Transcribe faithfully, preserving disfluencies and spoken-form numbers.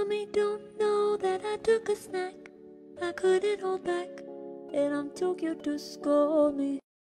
Mommy don't know that I took a snack. I couldn't hold back, and I'm too cute to scold me.